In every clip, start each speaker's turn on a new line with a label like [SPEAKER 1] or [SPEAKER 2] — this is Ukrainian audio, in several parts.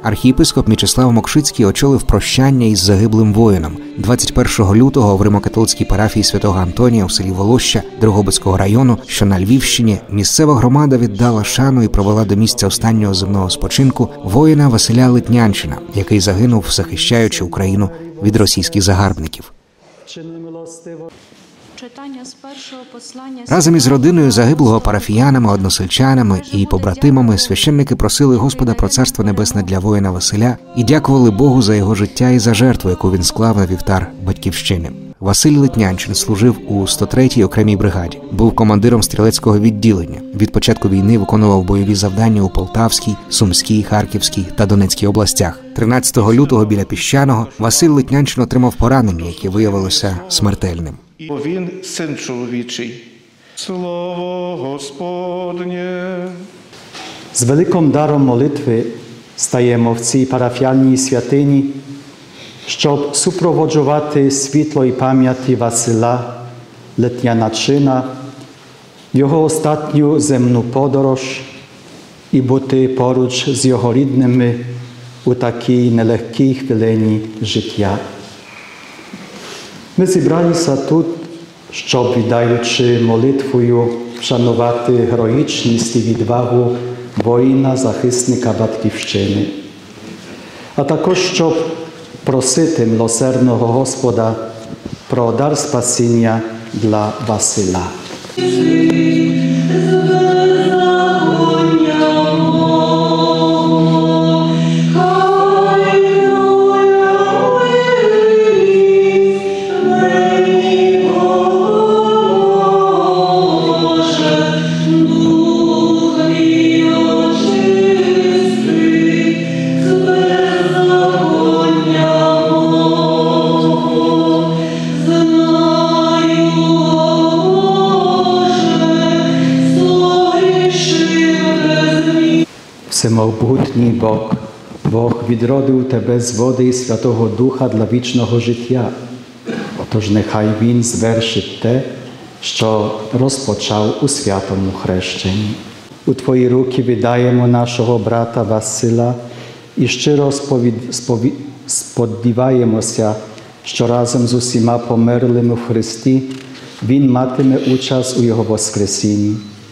[SPEAKER 1] Архієпископ Мічеслав Мокшицький очолив прощання із загиблим воїном. 21 лютого в Римо-католицькій парафії святого Антонія у селі Волоща Дрогобицького району, що на Львівщині, місцева громада віддала шану і провела до місця останнього земного спочинку воїна Василя Литнянчина, який загинув, захищаючи Україну від російських загарбників. Разом із родиною загиблого, парафіянами, односельчанами і побратимами священники просили Господа про Царство Небесне для воїна Василя і дякували Богу за його життя і за жертву, яку він склав на вівтар Батьківщини. Василь Литнянчин служив у 103-й окремій бригаді, був командиром стрілецького відділення. Від початку війни виконував бойові завдання у Полтавській, Сумській, Харківській та Донецькій областях. 13 лютого біля Піщаного Василь Литнянчин отримав поранення, яке виявилося смертельним.
[SPEAKER 2] Бо він син чоловічий. Слово Господнє.
[SPEAKER 3] З великим даром молитви стаємо в цій парафіальній святині, щоб супроводжувати світло і пам'яті Василя Литнянчина в його останню земну подорож і бути поруч з його рідними у такій нелегкій хвилині життя. Ми зібралися тут, щоб, віддаючи молитвою, вшанувати героїчність і відвагу воїна-захисника Батьківщини, а також, щоб просити милосердного Господа про дар спасіння для Василя. Всемогутній Бог відродив тебе з води і Святого Духа для вічного життя. Тож нехай Він звершить те, що розпочав у святому хрещенні. У Твої руки віддаємо нашого брата Василя і щиро сподіваємося, що разом з усіма померлими в Христі Він матиме участь у Його воскресінні.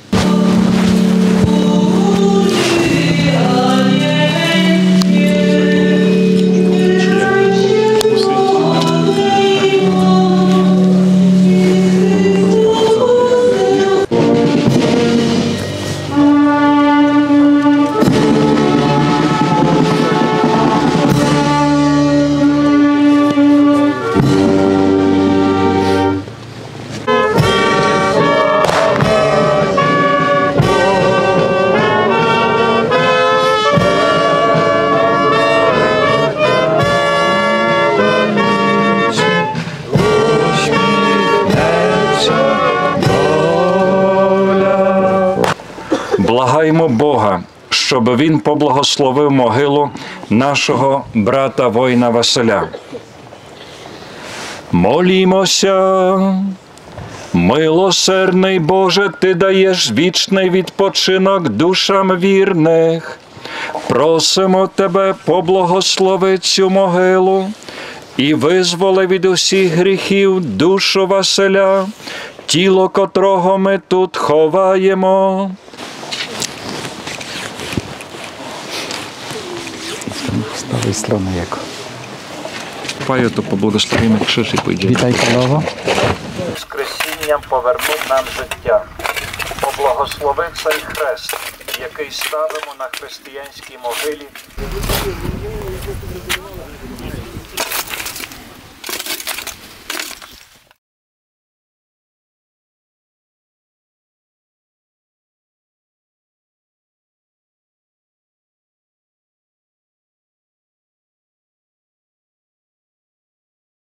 [SPEAKER 4] Благаймо Бога, щоб Він поблагословив могилу нашого брата воїна Василя. Молімося. Милосердний Боже, Ти даєш вічний відпочинок душам вірних. Просимо Тебе, поблагослови цю могилу і визволи від усіх гріхів душу Василя, тіло котрого ми тут ховаємо.
[SPEAKER 3] Z prawej strony jego.
[SPEAKER 4] Паю, то поблагословимо крzyż і pójdziemy.
[SPEAKER 3] Witaj Panowo.
[SPEAKER 4] Воскресінням повернув нам життя. Поблагослови цей хрест, який ставимо на християнській могилі.